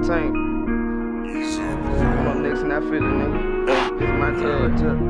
tank. I'm up next and I feel it, nigga. It's my turn.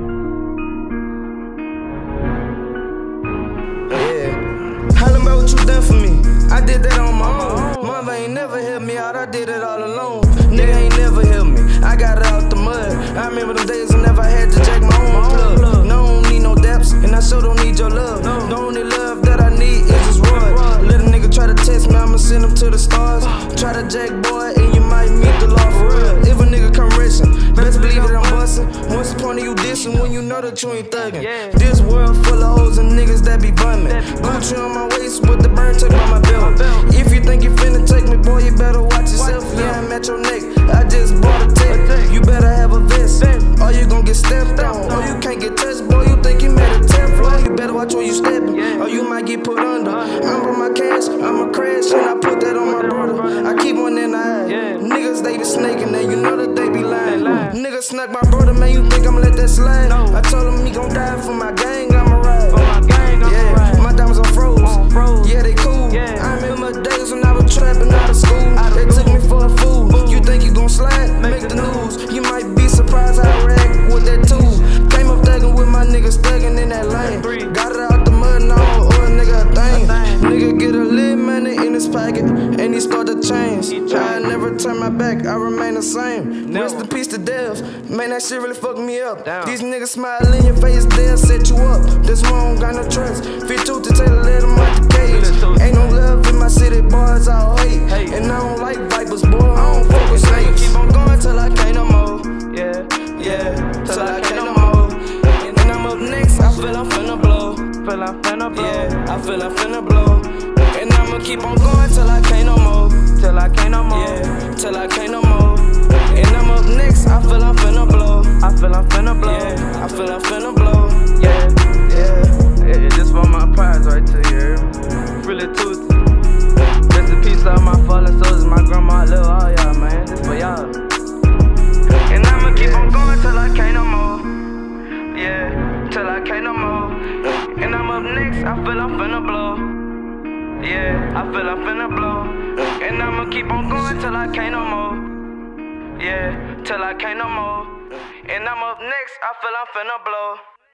Yeah. Hollin' about what you done for me. I did that on my own. Mother ain't never helped me out, I did it all alone. Nigga ain't never helped me, I got it out the mud. I remember them days whenever I had to jack my own plug. No, I don't need no daps, and I sure don't need your love. The only love that I need is just run. Let a nigga try to test me, I'ma send him to the stars. Try to jack boy, and you might meet the law for real. If a nigga come racing, best believe that I'm bustin'. Once upon you dissing when you know that you ain't thuggin'. This world full of hoes and niggas that be bummin'. Gucci on my waist with the burn tucked by my belt. If you think you finna take me, boy, you better watch yourself. Yeah, I'm at your neck, I just bought a tech. You better have a vest, or you gon' get stepped on. Or you can't get touched, boy, you think you made a 10th floor. You better watch where you steppin', or you might get put under. I'm on my cash, I'ma crash, and I put that on my brother. I keep one in the eye. Niggas, they be snaking, and you know that they be lying. Niggas snuck my brother, man, you think I'ma let that slide? I told him he gon' die for my gang, I'ma ride. Yeah, my diamonds are froze. Yeah, they cool. I remember days when I was trapping out of school. They took me for a fool. You think you gon' slide? Make the news. You might be surprised how I react with that tool. Came up thuggin' with my niggas thuggin' in that lane. Got it out the mud now, or a nigga a thing. Nigga get a little money in his pocket, and he start to change. I never turn my back, I remain the same. Rest in peace to Devs. Man, that shit really fucked me up. These niggas smile in your face, they'll set you up. That's why I don't got no trust. Fit tooth to Taylor, let him out the cage. Ain't no love in my city, boys all hate. And I don't like vipers, boy, I don't fuck with snakes. Keep on going till I can't no more. Yeah, till I can't no more. And I'm up next, I feel I'm finna blow. Yeah, I feel I'm finna blow. And I'ma keep on going till I can't no more. Yeah, till I can't no more. And I'm up next, I feel I'm finna blow. Yeah, I feel I'm finna blow. Yeah, just for my prize right to you. Really toothy. Rest in peace, all my fallen soldiers. My grandma, I love all y'all, man. This for y'all. And I'ma keep on going till I can't no more. Yeah, till I can't no more. And I'm up next, I feel I'm finna blow. Yeah, I feel I'm finna blow. And I'ma keep on going till I can't no more. Yeah, till I can't no more. And I'm up next, I feel I'm finna blow.